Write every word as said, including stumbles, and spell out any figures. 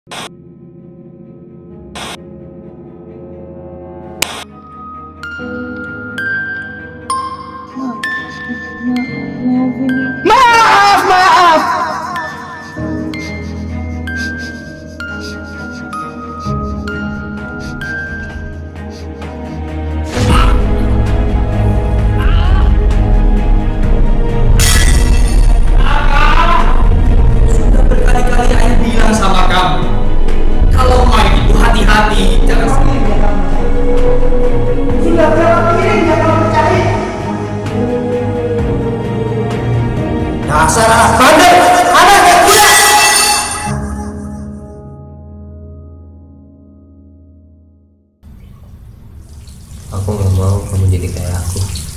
Maaf, maaf. Sudah berkali-kali ayah bilang sama kamu, kalau main itu hati-hati, jangan sendiri. Sudah berapa kali nggak kamu percaya? Dasar anak bandel, anak yang gila. Aku nggak mau kamu jadi kayak aku.